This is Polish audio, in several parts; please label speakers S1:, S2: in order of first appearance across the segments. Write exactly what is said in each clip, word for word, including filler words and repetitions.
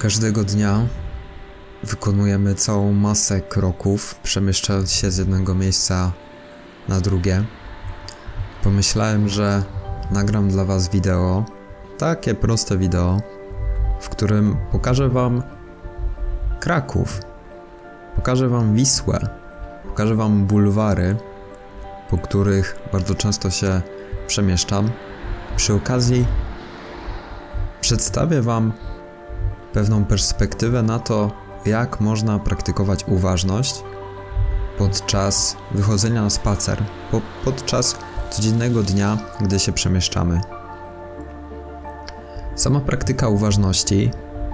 S1: Każdego dnia wykonujemy całą masę kroków, przemieszczając się z jednego miejsca na drugie. Pomyślałem, że nagram dla was wideo, takie proste wideo, w którym pokażę wam Kraków, pokażę wam Wisłę, pokażę wam bulwary, po których bardzo często się przemieszczam. Przy okazji przedstawię wam pewną perspektywę na to, jak można praktykować uważność podczas wychodzenia na spacer, po, podczas codziennego dnia, gdy się przemieszczamy. Sama praktyka uważności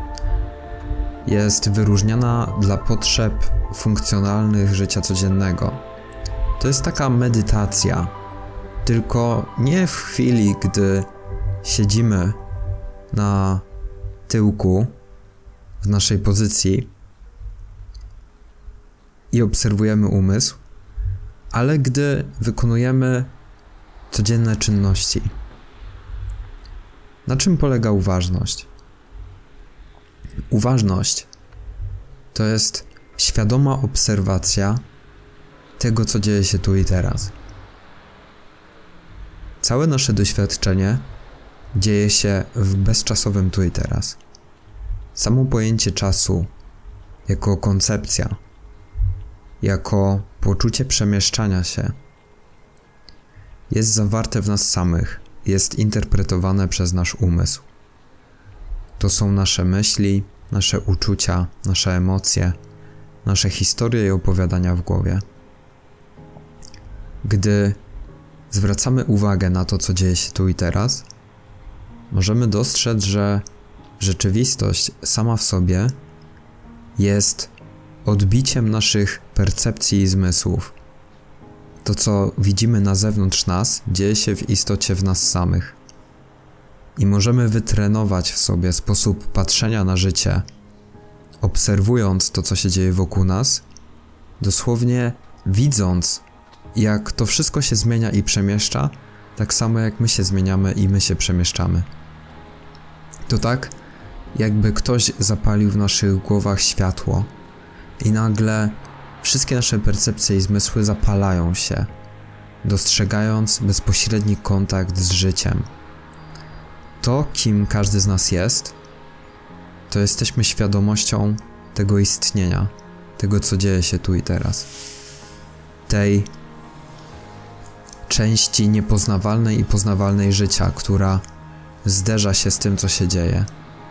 S1: jest wyróżniana dla potrzeb funkcjonalnych życia codziennego. To jest taka medytacja, tylko nie w chwili, gdy siedzimy na tyłku w naszej pozycji i obserwujemy umysł, ale gdy wykonujemy codzienne czynności. Na czym polega uważność? Uważność to jest świadoma obserwacja tego, co dzieje się tu i teraz. Całe nasze doświadczenie dzieje się w bezczasowym tu i teraz. Samo pojęcie czasu jako koncepcja, jako poczucie przemieszczania się jest zawarte w nas samych, jest interpretowane przez nasz umysł. To są nasze myśli, nasze uczucia, nasze emocje, nasze historie i opowiadania w głowie. Gdy zwracamy uwagę na to, co dzieje się tu i teraz, możemy dostrzec, że rzeczywistość sama w sobie jest odbiciem naszych percepcji i zmysłów. To, co widzimy na zewnątrz nas, dzieje się w istocie w nas samych. I możemy wytrenować w sobie sposób patrzenia na życie, obserwując to, co się dzieje wokół nas, dosłownie widząc, jak to wszystko się zmienia i przemieszcza, tak samo jak my się zmieniamy i my się przemieszczamy. To tak, jakby ktoś zapalił w naszych głowach światło i nagle wszystkie nasze percepcje i zmysły zapalają się, dostrzegając bezpośredni kontakt z życiem. To, kim każdy z nas jest, to jesteśmy świadomością tego istnienia, tego, co dzieje się tu i teraz. Tej części niepoznawalnej i poznawalnej życia, która zderza się z tym, co się dzieje.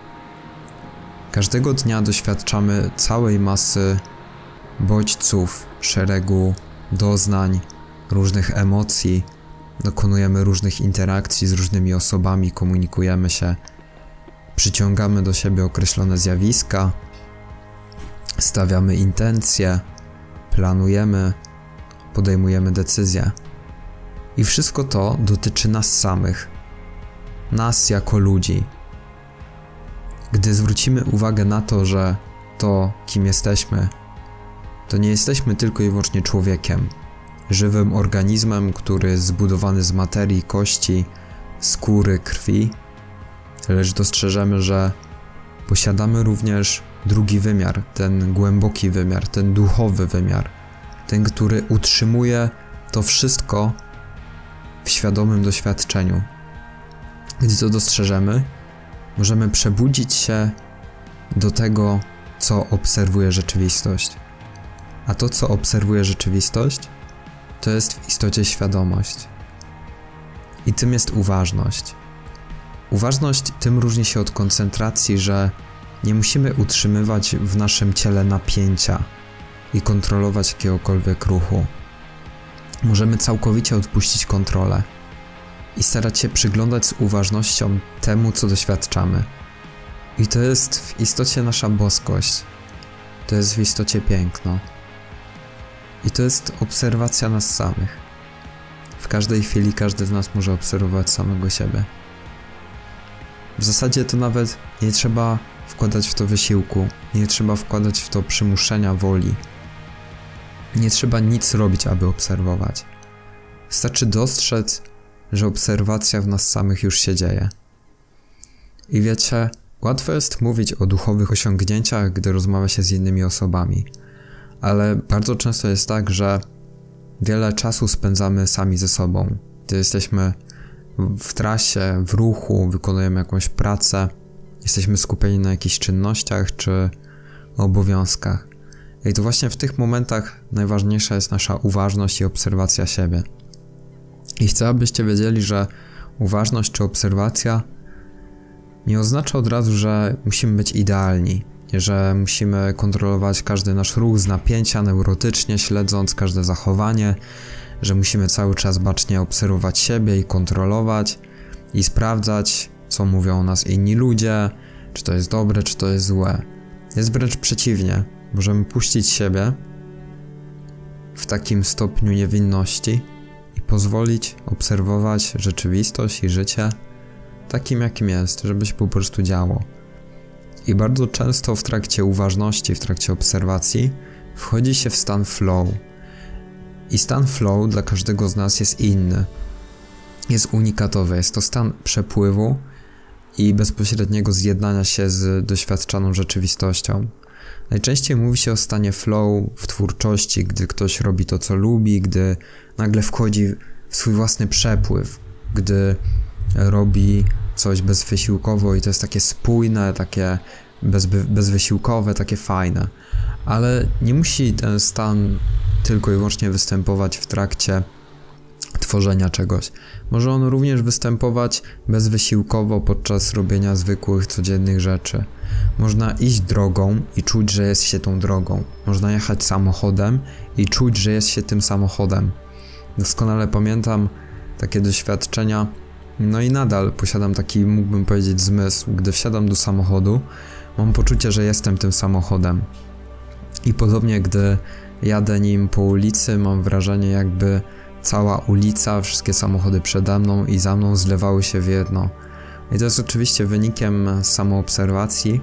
S1: Każdego dnia doświadczamy całej masy bodźców, szeregu doznań, różnych emocji, dokonujemy różnych interakcji z różnymi osobami, komunikujemy się, przyciągamy do siebie określone zjawiska, stawiamy intencje, planujemy, podejmujemy decyzje. I wszystko to dotyczy nas samych, nas jako ludzi. Gdy zwrócimy uwagę na to, że to, kim jesteśmy, to nie jesteśmy tylko i wyłącznie człowiekiem, żywym organizmem, który jest zbudowany z materii, kości, skóry, krwi, lecz dostrzeżemy, że posiadamy również drugi wymiar, ten głęboki wymiar, ten duchowy wymiar, ten, który utrzymuje to wszystko w świadomym doświadczeniu. Gdy to dostrzeżemy, możemy przebudzić się do tego, co obserwuje rzeczywistość. A to, co obserwuje rzeczywistość, to jest w istocie świadomość. I tym jest uważność. Uważność tym różni się od koncentracji, że nie musimy utrzymywać w naszym ciele napięcia i kontrolować jakiegokolwiek ruchu. Możemy całkowicie odpuścić kontrolę i starać się przyglądać z uważnością temu, co doświadczamy. I to jest w istocie nasza boskość. To jest w istocie piękno. I to jest obserwacja nas samych. W każdej chwili każdy z nas może obserwować samego siebie. W zasadzie to nawet nie trzeba wkładać w to wysiłku, nie trzeba wkładać w to przymuszenia woli. Nie trzeba nic robić, aby obserwować. Wystarczy dostrzec, że obserwacja w nas samych już się dzieje. I wiecie, Łatwo jest mówić o duchowych osiągnięciach, gdy rozmawia się z innymi osobami, ale bardzo często jest tak, że wiele czasu spędzamy sami ze sobą. Gdy jesteśmy w trasie, w ruchu, wykonujemy jakąś pracę, jesteśmy skupieni na jakichś czynnościach czy obowiązkach. I to właśnie w tych momentach najważniejsza jest nasza uważność i obserwacja siebie. I chcę, abyście wiedzieli, że uważność czy obserwacja nie oznacza od razu, że musimy być idealni, że musimy kontrolować każdy nasz ruch z napięcia neurotycznie, śledząc każde zachowanie, że musimy cały czas bacznie obserwować siebie i kontrolować i sprawdzać, co mówią o nas inni ludzie, czy to jest dobre, czy to jest złe. Jest wręcz przeciwnie. Możemy puścić siebie w takim stopniu niewinności i pozwolić obserwować rzeczywistość i życie takim, jakim jest, żeby się po prostu działo. I bardzo często w trakcie uważności, w trakcie obserwacji wchodzi się w stan flow. I stan flow dla każdego z nas jest inny. Jest unikatowy. Jest to stan przepływu i bezpośredniego zjednania się z doświadczaną rzeczywistością. Najczęściej mówi się o stanie flow w twórczości, gdy ktoś robi to, co lubi, gdy nagle wchodzi w swój własny przepływ, gdy robi coś bezwysiłkowo i to jest takie spójne, takie bezby, bezwysiłkowe, takie fajne. Ale nie musi ten stan tylko i wyłącznie występować w trakcie tworzenia czegoś. Może on również występować bezwysiłkowo podczas robienia zwykłych, codziennych rzeczy. Można iść drogą i czuć, że jest się tą drogą. Można jechać samochodem i czuć, że jest się tym samochodem. Doskonale pamiętam takie doświadczenia, no i nadal posiadam taki, mógłbym powiedzieć, zmysł. Gdy wsiadam do samochodu, mam poczucie, że jestem tym samochodem. I podobnie, gdy jadę nim po ulicy, mam wrażenie, jakby cała ulica, wszystkie samochody przede mną i za mną zlewały się w jedno. I to jest oczywiście wynikiem samoobserwacji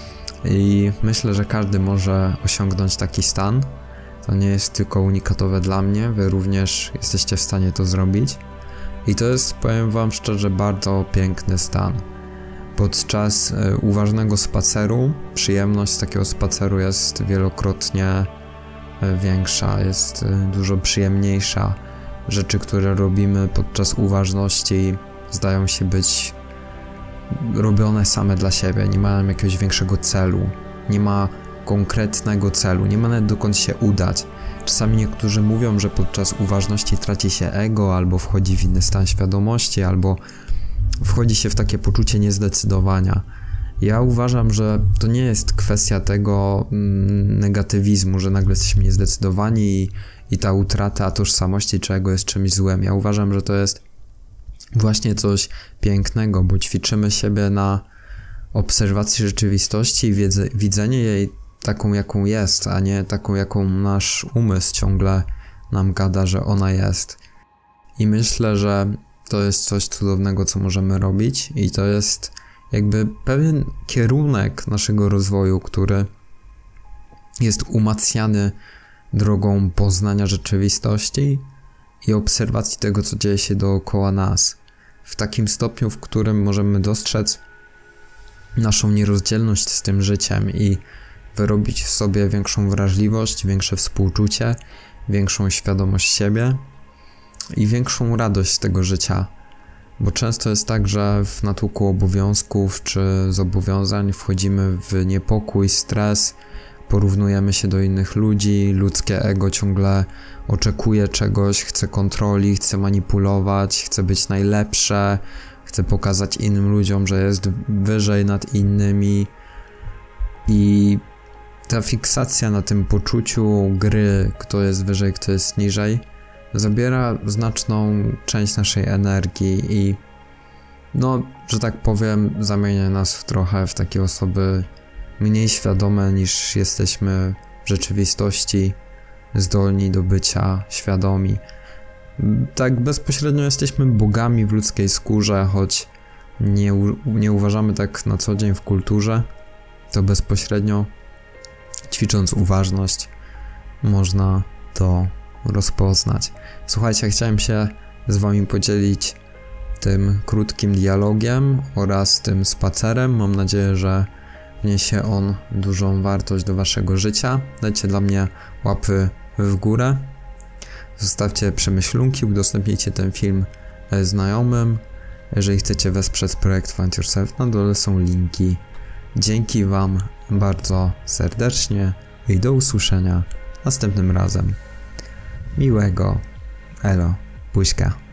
S1: i myślę, że każdy może osiągnąć taki stan. To nie jest tylko unikatowe dla mnie, wy również jesteście w stanie to zrobić. I to jest, powiem wam szczerze, bardzo piękny stan. Podczas uważnego spaceru przyjemność takiego spaceru jest wielokrotnie większa, jest dużo przyjemniejsza. Rzeczy, które robimy podczas uważności, zdają się być robione same dla siebie, nie mają jakiegoś większego celu, nie ma konkretnego celu, nie ma nawet dokąd się udać. Czasami niektórzy mówią, że podczas uważności traci się ego, albo wchodzi w inny stan świadomości, albo wchodzi się w takie poczucie niezdecydowania. Ja uważam, że to nie jest kwestia tego mm, negatywizmu, że nagle jesteśmy niezdecydowani i, i ta utrata tożsamości czego jest czymś złym. Ja uważam, że to jest właśnie coś pięknego, bo ćwiczymy siebie na obserwacji rzeczywistości i wiedzy, widzenie jej taką, jaką jest, a nie taką, jaką nasz umysł ciągle nam gada, że ona jest. I myślę, że to jest coś cudownego, co możemy robić i to jest jakby pewien kierunek naszego rozwoju, który jest umacniany drogą poznania rzeczywistości i obserwacji tego, co dzieje się dookoła nas. W takim stopniu, w którym możemy dostrzec naszą nierozdzielność z tym życiem i wyrobić w sobie większą wrażliwość, większe współczucie, większą świadomość siebie i większą radość z tego życia. Bo często jest tak, że w natłoku obowiązków czy zobowiązań wchodzimy w niepokój, stres, porównujemy się do innych ludzi, ludzkie ego ciągle oczekuje czegoś, chce kontroli, chce manipulować, chce być najlepsze, chce pokazać innym ludziom, że jest wyżej nad innymi i ta fiksacja na tym poczuciu gry, kto jest wyżej, kto jest niżej, zabiera znaczną część naszej energii i no, że tak powiem, zamienia nas w trochę w takie osoby mniej świadome niż jesteśmy w rzeczywistości, zdolni do bycia świadomi. Tak bezpośrednio jesteśmy bogami w ludzkiej skórze, choć nie, nie uważamy tak na co dzień w kulturze, to bezpośrednio ćwicząc uważność można to rozpoznać. Słuchajcie, chciałem się z wami podzielić tym krótkim dialogiem oraz tym spacerem. Mam nadzieję, że wniesie on dużą wartość do waszego życia. Dajcie dla mnie łapy w górę. Zostawcie przemyślunki, udostępnijcie ten film znajomym. Jeżeli chcecie wesprzeć projekt Find Yourself, na dole są linki. Dzięki wam bardzo serdecznie i do usłyszenia następnym razem. Miłego. Elo. Buźka.